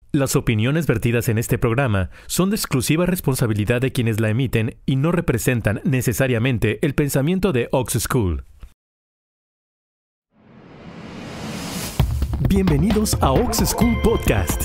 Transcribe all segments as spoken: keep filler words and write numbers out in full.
Las opiniones vertidas en este programa son de exclusiva responsabilidad de quienes la emiten y no representan necesariamente el pensamiento de Ox School. Bienvenidos a Ox School Podcast.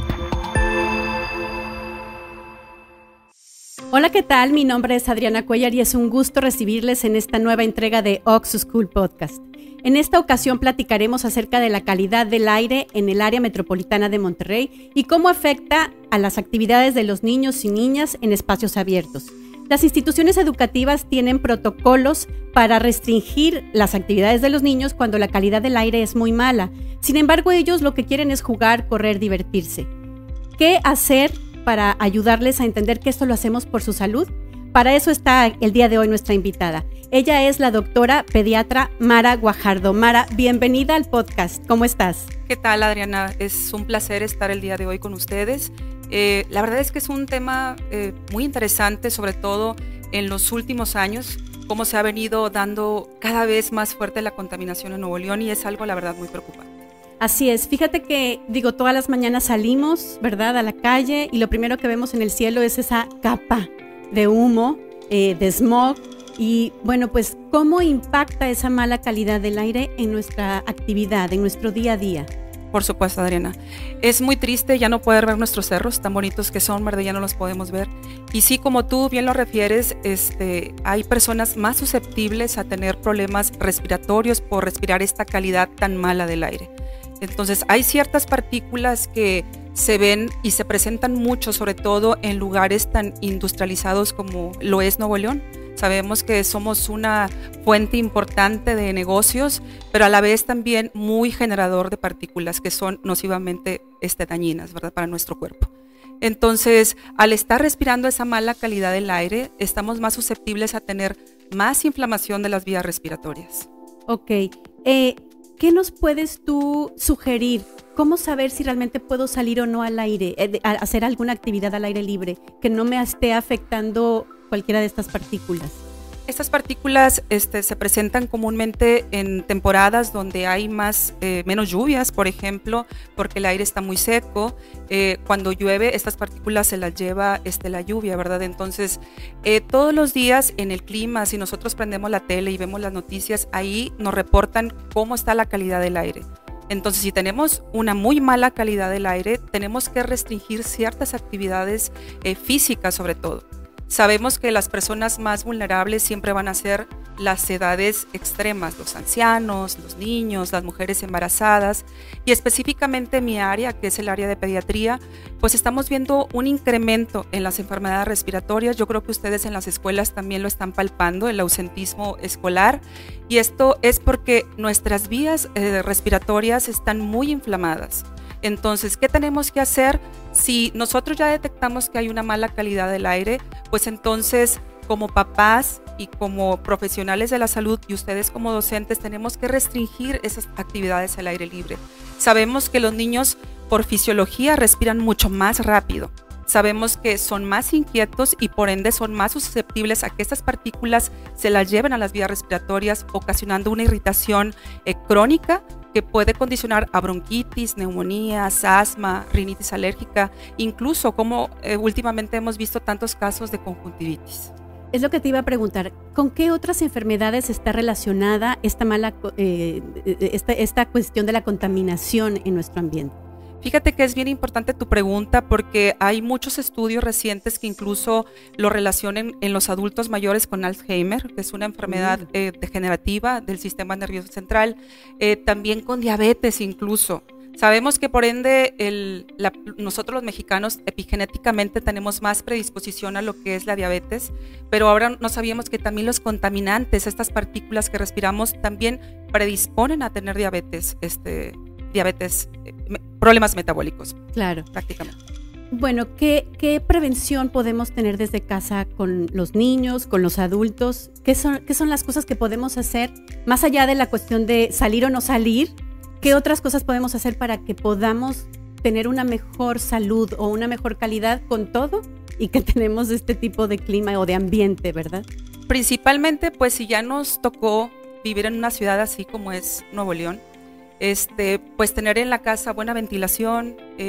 Hola, ¿qué tal? Mi nombre es Adriana Cuellar y es un gusto recibirles en esta nueva entrega de Ox School Podcast. En esta ocasión platicaremos acerca de la calidad del aire en el área metropolitana de Monterrey y cómo afecta a las actividades de los niños y niñas en espacios abiertos. Las instituciones educativas tienen protocolos para restringir las actividades de los niños cuando la calidad del aire es muy mala. Sin embargo, ellos lo que quieren es jugar, correr, divertirse. ¿Qué hacer para ayudarles a entender que esto lo hacemos por su salud? Para eso está el día de hoy nuestra invitada. Ella es la doctora pediatra Mara Guajardo. Mara, bienvenida al podcast. ¿Cómo estás? ¿Qué tal, Adriana? Es un placer estar el día de hoy con ustedes. Eh, la verdad es que es un tema eh, muy interesante, sobre todo en los últimos años, cómo se ha venido dando cada vez más fuerte la contaminación en Nuevo León y es algo, la verdad, muy preocupante. Así es, fíjate que, digo, todas las mañanas salimos, ¿verdad?, a la calle y lo primero que vemos en el cielo es esa capa de humo, eh, de smog. Y bueno, pues, ¿cómo impacta esa mala calidad del aire en nuestra actividad, en nuestro día a día? Por supuesto, Adriana. Es muy triste ya no poder ver nuestros cerros, tan bonitos que son, ¿verdad? Ya no los podemos ver. Y sí, como tú bien lo refieres, este, hay personas más susceptibles a tener problemas respiratorios por respirar esta calidad tan mala del aire. Entonces, hay ciertas partículas que se ven y se presentan mucho, sobre todo en lugares tan industrializados como lo es Nuevo León. Sabemos que somos una fuente importante de negocios, pero a la vez también muy generador de partículas que son nocivamente este, dañinas, ¿verdad?, para nuestro cuerpo. Entonces, al estar respirando esa mala calidad del aire, estamos más susceptibles a tener más inflamación de las vías respiratorias. Ok. Eh, ¿Qué nos puedes tú sugerir? ¿Cómo saber si realmente puedo salir o no al aire, eh, a hacer alguna actividad al aire libre que no me esté afectando cualquiera de estas partículas? Estas partículas este, se presentan comúnmente en temporadas donde hay más, eh, menos lluvias, por ejemplo, porque el aire está muy seco. Eh, cuando llueve, estas partículas se las lleva este, la lluvia, ¿verdad? Entonces, eh, todos los días en el clima, si nosotros prendemos la tele y vemos las noticias, ahí nos reportan cómo está la calidad del aire. Entonces, si tenemos una muy mala calidad del aire, tenemos que restringir ciertas actividades eh, físicas, sobre todo. Sabemos que las personas más vulnerables siempre van a ser las edades extremas, los ancianos, los niños, las mujeres embarazadas y específicamente en mi área, que es el área de pediatría, pues estamos viendo un incremento en las enfermedades respiratorias. Yo creo que ustedes en las escuelas también lo están palpando, el ausentismo escolar, y esto es porque nuestras vías eh, respiratorias están muy inflamadas. Entonces, ¿qué tenemos que hacer? Si nosotros ya detectamos que hay una mala calidad del aire, pues entonces como papás y como profesionales de la salud y ustedes como docentes tenemos que restringir esas actividades al aire libre. Sabemos que los niños por fisiología respiran mucho más rápido. Sabemos que son más inquietos y por ende son más susceptibles a que estas partículas se las lleven a las vías respiratorias, ocasionando una irritación eh, crónica que puede condicionar a bronquitis, neumonías, asma, rinitis alérgica, incluso como eh, últimamente hemos visto tantos casos de conjuntivitis. Es lo que te iba a preguntar, ¿con qué otras enfermedades está relacionada esta mala, eh, esta, esta cuestión de la contaminación en nuestro ambiente? Fíjate que es bien importante tu pregunta porque hay muchos estudios recientes que incluso lo relacionan en los adultos mayores con Alzheimer, que es una enfermedad eh, degenerativa del sistema nervioso central, eh, también con diabetes incluso. Sabemos que por ende el, la, nosotros los mexicanos epigenéticamente tenemos más predisposición a lo que es la diabetes, pero ahora no sabíamos que también los contaminantes, estas partículas que respiramos, también predisponen a tener diabetes, este, diabetes, eh, problemas metabólicos. Claro. Prácticamente. Bueno, ¿qué, ¿qué prevención podemos tener desde casa con los niños, con los adultos? ¿Qué son, qué son las cosas que podemos hacer más allá de la cuestión de salir o no salir? ¿Qué otras cosas podemos hacer para que podamos tener una mejor salud o una mejor calidad con todo y que tenemos este tipo de clima o de ambiente, ¿verdad? Principalmente, pues si ya nos tocó vivir en una ciudad así como es Nuevo León, este, pues tener en la casa buena ventilación, eh,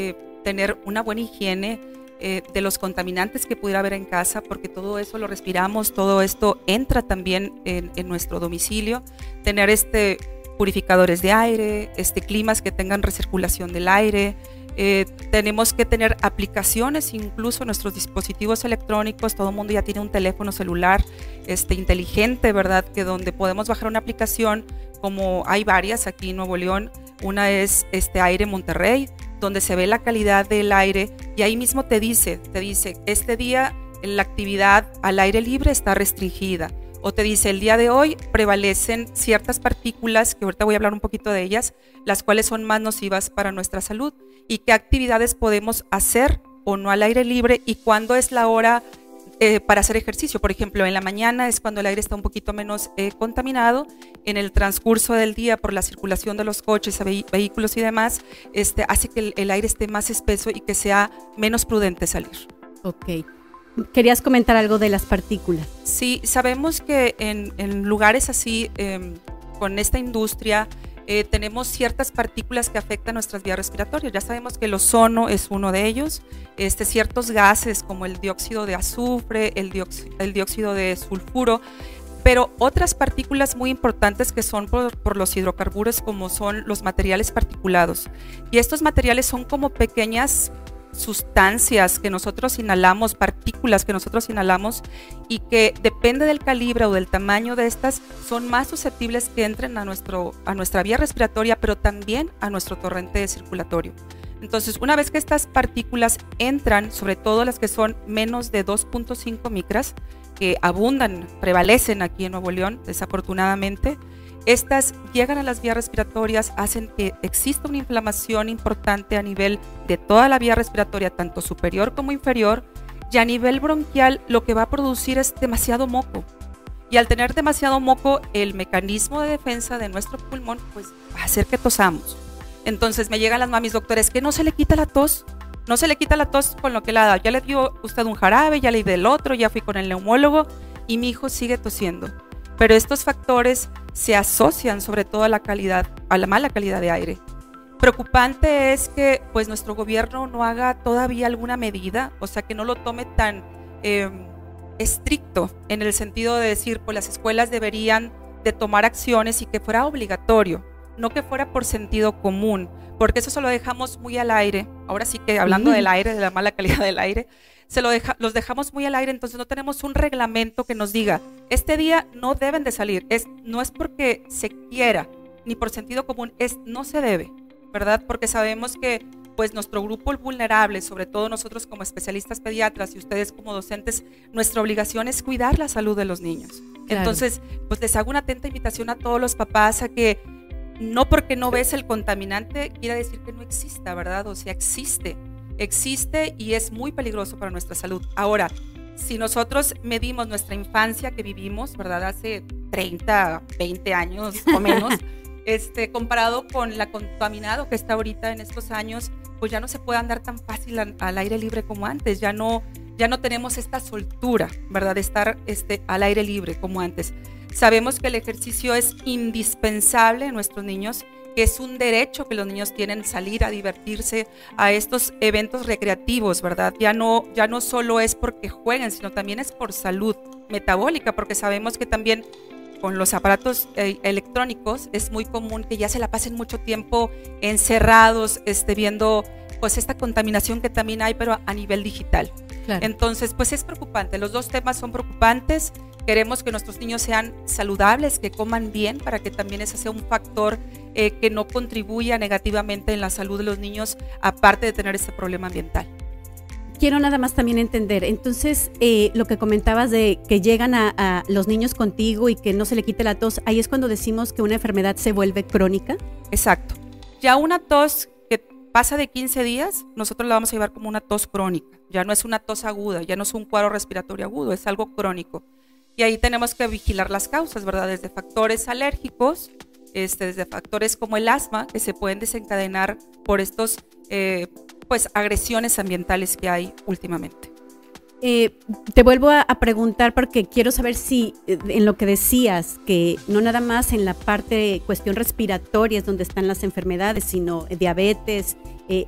tener una buena higiene eh, de los contaminantes que pudiera haber en casa, porque todo eso lo respiramos, todo esto entra también en, en nuestro domicilio. Tener este, purificadores de aire, este, climas que tengan recirculación del aire. Eh, tenemos que tener aplicaciones, incluso nuestros dispositivos electrónicos. Todo el mundo ya tiene un teléfono celular este, inteligente, ¿verdad? Que donde podemos bajar una aplicación, como hay varias aquí en Nuevo León. Una es este Aire Monterrey, donde se ve la calidad del aire y ahí mismo te dice, te dice, este día la actividad al aire libre está restringida. O te dice, el día de hoy prevalecen ciertas partículas, que ahorita voy a hablar un poquito de ellas, las cuales son más nocivas para nuestra salud, y qué actividades podemos hacer o no al aire libre, y cuándo es la hora eh, para hacer ejercicio. Por ejemplo, en la mañana es cuando el aire está un poquito menos eh, contaminado. En el transcurso del día, por la circulación de los coches, ve vehículos y demás, este, hace que el, el aire esté más espeso y que sea menos prudente salir. Ok. ¿Querías comentar algo de las partículas? Sí, sabemos que en, en lugares así, eh, con esta industria, eh, tenemos ciertas partículas que afectan nuestras vías respiratorias. Ya sabemos que el ozono es uno de ellos, este, ciertos gases como el dióxido de azufre, el dióxido, el dióxido de sulfuro, pero otras partículas muy importantes que son por, por los hidrocarburos, como son los materiales particulados. Y estos materiales son como pequeñas sustancias que nosotros inhalamos, partículas que nosotros inhalamos, y que depende del calibre o del tamaño de estas, son más susceptibles que entren a, nuestro, a nuestra vía respiratoria, pero también a nuestro torrente circulatorio. Entonces, una vez que estas partículas entran, sobre todo las que son menos de dos punto cinco micras, que abundan, prevalecen aquí en Nuevo León, desafortunadamente, estas llegan a las vías respiratorias, hacen que exista una inflamación importante a nivel de toda la vía respiratoria, tanto superior como inferior, y a nivel bronquial lo que va a producir es demasiado moco. Y al tener demasiado moco, el mecanismo de defensa de nuestro pulmón pues va a hacer que tosamos. Entonces me llegan las mamis, doctores, que no se le quita la tos, no se le quita la tos con lo que le ha dado. Ya le dio usted un jarabe, ya le di del otro, ya fui con el neumólogo y mi hijo sigue tosiendo. Pero estos factores se asocian sobre todo a la calidad, a la mala calidad de aire. Preocupante es que pues nuestro gobierno no haga todavía alguna medida, o sea que no lo tome tan eh, estricto en el sentido de decir, pues las escuelas deberían de tomar acciones y que fuera obligatorio, no que fuera por sentido común, porque eso se lo dejamos muy al aire. Ahora sí que hablando del aire, de la mala calidad del aire, se lo deja, los dejamos muy al aire, entonces no tenemos un reglamento que nos diga, este día no deben de salir, es, no es porque se quiera, ni por sentido común, es no se debe, ¿verdad? Porque sabemos que pues nuestro grupo vulnerable, sobre todo nosotros como especialistas pediatras y ustedes como docentes, nuestra obligación es cuidar la salud de los niños. Claro. Entonces, pues les hago una atenta invitación a todos los papás a que no porque no ves el contaminante quiera decir que no exista, ¿verdad? O sea, existe. Existe y es muy peligroso para nuestra salud. Ahora, si nosotros medimos nuestra infancia que vivimos, ¿verdad? Hace treinta, veinte años o menos, este, comparado con la contaminado que está ahorita en estos años, pues ya no se puede andar tan fácil al, al aire libre como antes. Ya no, ya no tenemos esta soltura, ¿verdad? De estar este, al aire libre como antes. Sabemos que el ejercicio es indispensable en nuestros niños, que es un derecho que los niños tienen salir a divertirse a estos eventos recreativos, ¿verdad? Ya no, ya no solo es porque jueguen, sino también es por salud metabólica, porque sabemos que también con los aparatos eh, electrónicos es muy común que ya se la pasen mucho tiempo encerrados, este, viendo pues esta contaminación que también hay, pero a, a nivel digital. Claro. Entonces, pues es preocupante, los dos temas son preocupantes. Queremos que nuestros niños sean saludables, que coman bien, para que también ese sea un factor eh, que no contribuya negativamente en la salud de los niños, aparte de tener este problema ambiental. Quiero nada más también entender, entonces eh, lo que comentabas de que llegan a, a los niños contigo y que no se le quite la tos, ahí es cuando decimos que una enfermedad se vuelve crónica. Exacto. Ya una tos que pasa de quince días, nosotros la vamos a llevar como una tos crónica. Ya no es una tos aguda, ya no es un cuadro respiratorio agudo, es algo crónico. Y ahí tenemos que vigilar las causas, ¿verdad? Desde factores alérgicos, este, desde factores como el asma, que se pueden desencadenar por estos, eh, pues, agresiones ambientales que hay últimamente. Eh, te vuelvo a, a preguntar porque quiero saber si eh, en lo que decías, que no nada más en la parte de cuestión respiratoria es donde están las enfermedades, sino diabetes, eh,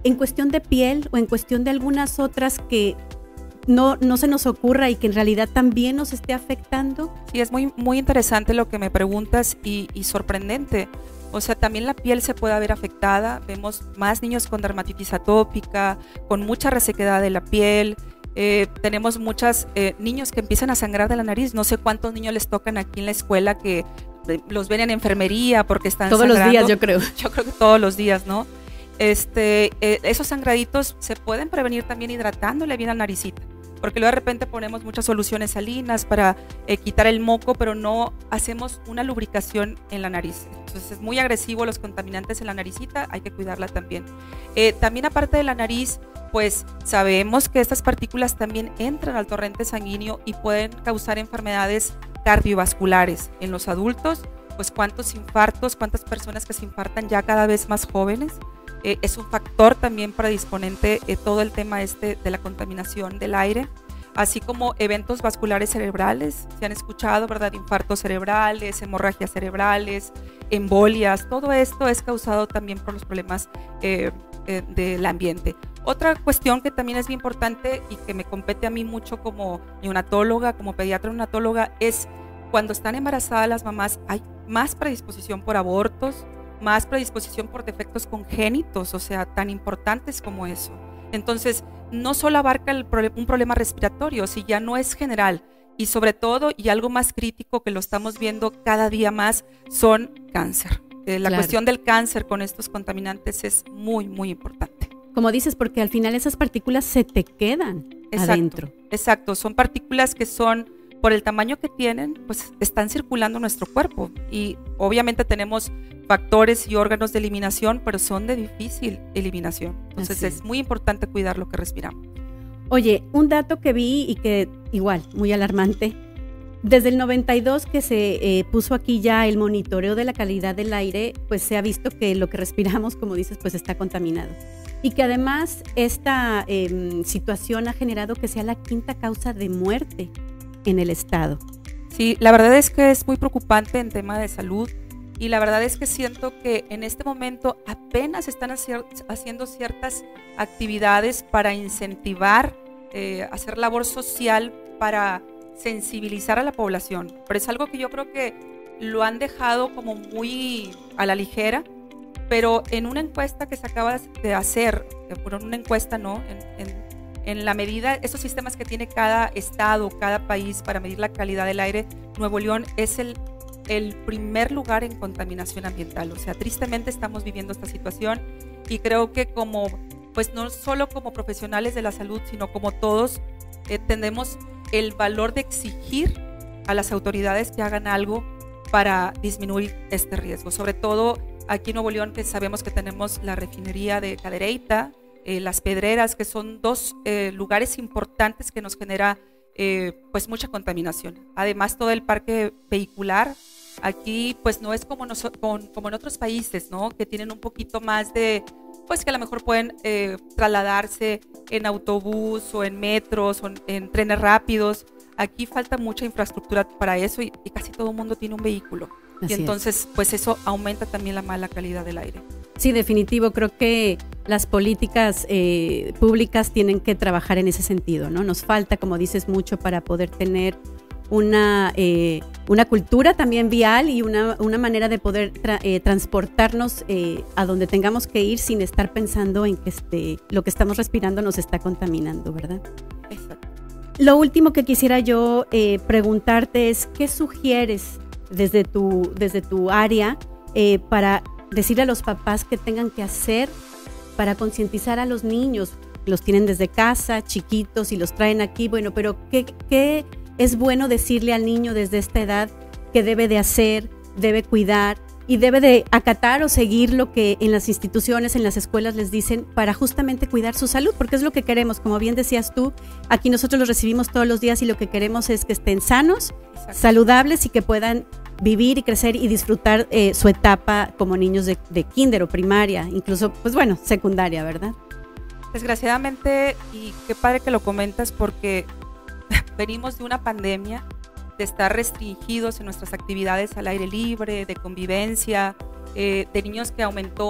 en cuestión de piel o en cuestión de algunas otras que no, no se nos ocurra y que en realidad también nos esté afectando? Sí, es muy, muy interesante lo que me preguntas y, y sorprendente. O sea, también la piel se puede ver afectada. Vemos más niños con dermatitis atópica, con mucha resequedad de la piel. Eh, tenemos muchos eh, niños que empiezan a sangrar de la nariz. No sé cuántos niños les tocan aquí en la escuela que eh, los ven en enfermería porque están todos sangrando. Los días, yo creo. Yo creo que todos los días, ¿no? Este, eh, esos sangraditos se pueden prevenir también hidratándole bien la naricita. Porque luego de repente ponemos muchas soluciones salinas para eh, quitar el moco, pero no hacemos una lubricación en la nariz. Entonces es muy agresivo los contaminantes en la naricita, hay que cuidarla también. Eh, también aparte de la nariz, pues sabemos que estas partículas también entran al torrente sanguíneo y pueden causar enfermedades cardiovasculares. En los adultos, pues cuántos infartos, cuántas personas que se infartan ya cada vez más jóvenes. Eh, es un factor también predisponente eh, todo el tema este de la contaminación del aire, así como eventos vasculares cerebrales, se han escuchado, ¿verdad? Infartos cerebrales, hemorragias cerebrales, embolias, todo esto es causado también por los problemas eh, eh, del ambiente. Otra cuestión que también es bien importante y que me compete a mí mucho como neonatóloga, como pediatra neonatóloga, es cuando están embarazadas las mamás hay más predisposición por abortos, más predisposición por defectos congénitos, o sea, tan importantes como eso. Entonces, no solo abarca el pro- un problema respiratorio, si ya no es general, y sobre todo, y algo más crítico que lo estamos viendo cada día más, son cáncer. Eh, la Claro. cuestión del cáncer con estos contaminantes es muy, muy importante. Como dices, porque al final esas partículas se te quedan Exacto, adentro. Exacto, son partículas que son, por el tamaño que tienen, pues están circulando en nuestro cuerpo y obviamente tenemos factores y órganos de eliminación, pero son de difícil eliminación. Entonces Así es muy importante cuidar lo que respiramos. Oye, un dato que vi y que igual, muy alarmante. Desde el noventa y dos que se eh, puso aquí ya el monitoreo de la calidad del aire, pues se ha visto que lo que respiramos, como dices, pues está contaminado. Y que además esta eh, situación ha generado que sea la quinta causa de muerte en el estado. Sí, la verdad es que es muy preocupante en tema de salud y la verdad es que siento que en este momento apenas están hacer, haciendo ciertas actividades para incentivar, eh, hacer labor social para sensibilizar a la población, pero es algo que yo creo que lo han dejado como muy a la ligera, pero en una encuesta que se acaba de hacer, bueno, una encuesta no, en, en En la medida, esos sistemas que tiene cada estado, cada país para medir la calidad del aire, Nuevo León es el, el primer lugar en contaminación ambiental. O sea, tristemente estamos viviendo esta situación y creo que como, pues no solo como profesionales de la salud, sino como todos, eh, tenemos el valor de exigir a las autoridades que hagan algo para disminuir este riesgo. Sobre todo aquí en Nuevo León, que sabemos que tenemos la refinería de Cadereyta, Eh, las Pedreras, que son dos eh, lugares importantes que nos genera eh, pues mucha contaminación. Además, todo el parque vehicular, aquí pues no es como, nos, con, como en otros países, ¿no? Que tienen un poquito más de, pues que a lo mejor pueden eh, trasladarse en autobús o en metros o en, en trenes rápidos. Aquí falta mucha infraestructura para eso y, y casi todo el mundo tiene un vehículo. Así y entonces es. pues eso aumenta también la mala calidad del aire. Sí, definitivo, creo que las políticas eh, públicas tienen que trabajar en ese sentido, ¿no? Nos falta, como dices, mucho para poder tener una, eh, una cultura también vial y una, una manera de poder tra eh, transportarnos eh, a donde tengamos que ir sin estar pensando en que este, lo que estamos respirando nos está contaminando, ¿verdad? Exacto. Lo último que quisiera yo eh, preguntarte es, ¿qué sugieres desde tu, desde tu área eh, para decirle a los papás qué tengan que hacer para concientizar a los niños? Los tienen desde casa, chiquitos, y los traen aquí, bueno, pero ¿qué, qué es bueno decirle al niño desde esta edad que debe de hacer, debe cuidar y debe de acatar o seguir lo que en las instituciones, en las escuelas les dicen para justamente cuidar su salud? Porque es lo que queremos, como bien decías tú, aquí nosotros los recibimos todos los días y lo que queremos es que estén sanos, Exacto. saludables y que puedan vivir y crecer y disfrutar eh, su etapa como niños de, de kinder o primaria, incluso, pues bueno, secundaria, ¿verdad? Desgraciadamente, y qué padre que lo comentas, porque venimos de una pandemia, de estar restringidos en nuestras actividades al aire libre, de convivencia, eh, de niños que aumentó un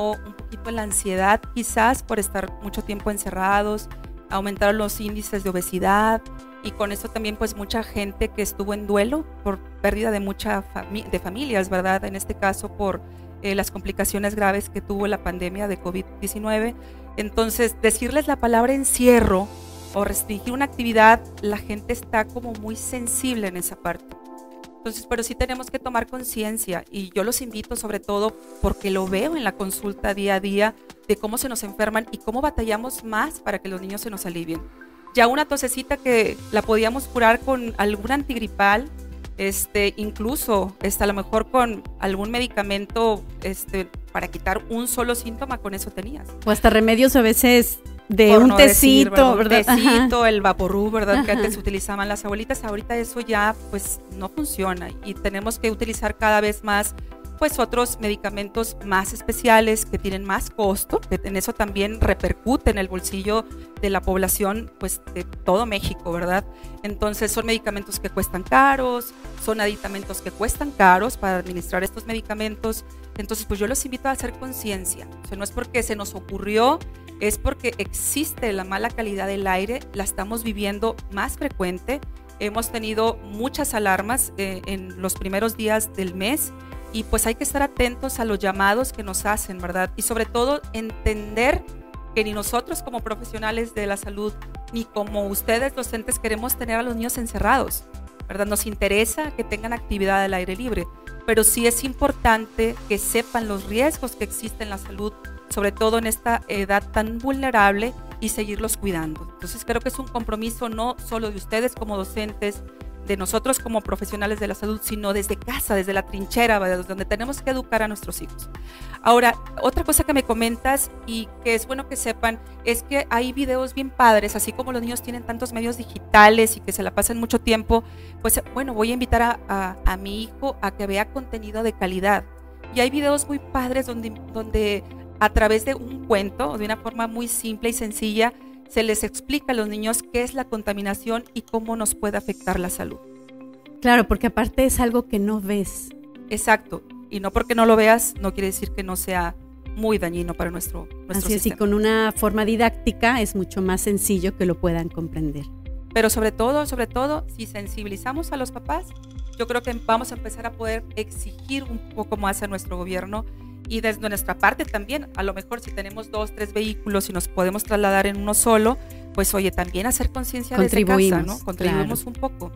poquito la ansiedad, quizás por estar mucho tiempo encerrados, aumentaron los índices de obesidad y con eso también pues mucha gente que estuvo en duelo por pérdida de muchas fami de familias, ¿verdad? En este caso por eh, las complicaciones graves que tuvo la pandemia de COVID diecinueve. Entonces, decirles la palabra encierro o restringir una actividad, la gente está como muy sensible en esa parte. Entonces, pero sí tenemos que tomar conciencia y yo los invito sobre todo porque lo veo en la consulta día a día de cómo se nos enferman y cómo batallamos más para que los niños se nos alivien. Ya una tosecita que la podíamos curar con algún antigripal, este, incluso este, a lo mejor con algún medicamento este, para quitar un solo síntoma, con eso tenías. O hasta remedios a veces de Por un no tecito, decir, ¿verdad? ¿verdad? Un tecito, Ajá. el Vaporub, ¿verdad? Ajá. Que antes utilizaban las abuelitas, ahorita eso ya pues no funciona y tenemos que utilizar cada vez más pues otros medicamentos más especiales que tienen más costo, que en eso también repercute en el bolsillo de la población pues de todo México, ¿verdad? Entonces son medicamentos que cuestan caros, son aditamentos que cuestan caros para administrar estos medicamentos. Entonces pues yo los invito a hacer conciencia, o sea, no es porque se nos ocurrió, es porque existe la mala calidad del aire, la estamos viviendo más frecuente, hemos tenido muchas alarmas eh, en los primeros días del mes y pues hay que estar atentos a los llamados que nos hacen, ¿verdad? Y sobre todo entender que ni nosotros como profesionales de la salud, ni como ustedes docentes queremos tener a los niños encerrados, ¿verdad? Nos interesa que tengan actividad al aire libre, pero sí es importante que sepan los riesgos que existen en la salud, sobre todo en esta edad tan vulnerable y seguirlos cuidando. Entonces creo que es un compromiso no solo de ustedes como docentes, de nosotros como profesionales de la salud, sino desde casa, desde la trinchera, ¿verdad? Donde tenemos que educar a nuestros hijos. Ahora, otra cosa que me comentas y que es bueno que sepan, es que hay videos bien padres, así como los niños tienen tantos medios digitales y que se la pasan mucho tiempo, pues bueno, voy a invitar a, a, a mi hijo a que vea contenido de calidad. Y hay videos muy padres donde, donde a través de un cuento, de una forma muy simple y sencilla, se les explica a los niños qué es la contaminación y cómo nos puede afectar la salud. Claro, porque aparte es algo que no ves. Exacto, y no porque no lo veas, no quiere decir que no sea muy dañino para nuestro, nuestro Así es, sistema. y con una forma didáctica es mucho más sencillo que lo puedan comprender. Pero sobre todo, sobre todo, si sensibilizamos a los papás, yo creo que vamos a empezar a poder exigir un poco más a nuestro gobierno. Y desde nuestra parte también, a lo mejor si tenemos dos, tres vehículos y nos podemos trasladar en uno solo, pues oye, también hacer conciencia desde casa, ¿no? Contribuimos claro. un poco.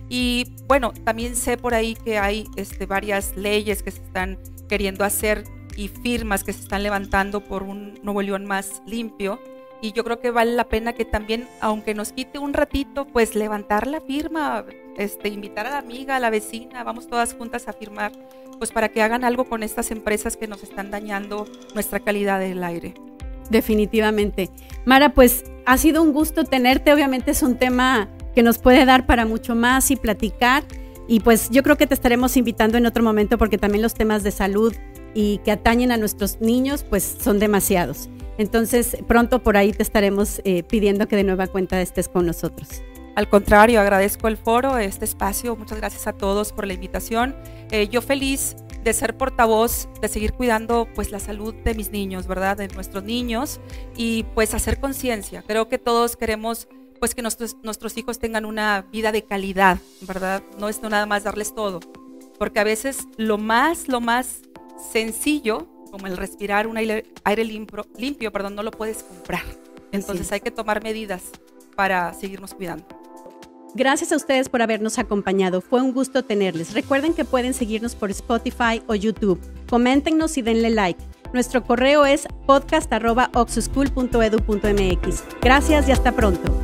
Y bueno, también sé por ahí que hay este, varias leyes que se están queriendo hacer y firmas que se están levantando por un Nuevo León más limpio. Y yo creo que vale la pena que también, aunque nos quite un ratito, pues levantar la firma, este, invitar a la amiga, a la vecina, vamos todas juntas a firmar, pues para que hagan algo con estas empresas que nos están dañando nuestra calidad del aire. Definitivamente. Mara, pues ha sido un gusto tenerte, obviamente es un tema que nos puede dar para mucho más y platicar, y pues yo creo que te estaremos invitando en otro momento porque también los temas de salud y que atañen a nuestros niños pues son demasiados. Entonces pronto por ahí te estaremos eh, pidiendo que de nueva cuenta estés con nosotros. Al contrario, agradezco el foro, este espacio, muchas gracias a todos por la invitación. Eh, yo feliz de ser portavoz, de seguir cuidando pues la salud de mis niños, ¿verdad? De nuestros niños y pues hacer conciencia. Creo que todos queremos pues que nuestros, nuestros hijos tengan una vida de calidad, ¿verdad? No es no nada más darles todo, porque a veces lo más, lo más sencillo, como el respirar un aire, aire limpio, limpio, perdón, no lo puedes comprar. Entonces sí. Hay que tomar medidas para seguirnos cuidando. Gracias a ustedes por habernos acompañado. Fue un gusto tenerles. Recuerden que pueden seguirnos por Spotify o YouTube. Coméntenos y denle like. Nuestro correo es podcast arroba oxschool punto edu punto mx. Gracias y hasta pronto.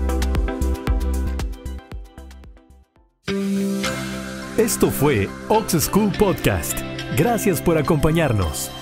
Esto fue Ox School Podcast. Gracias por acompañarnos.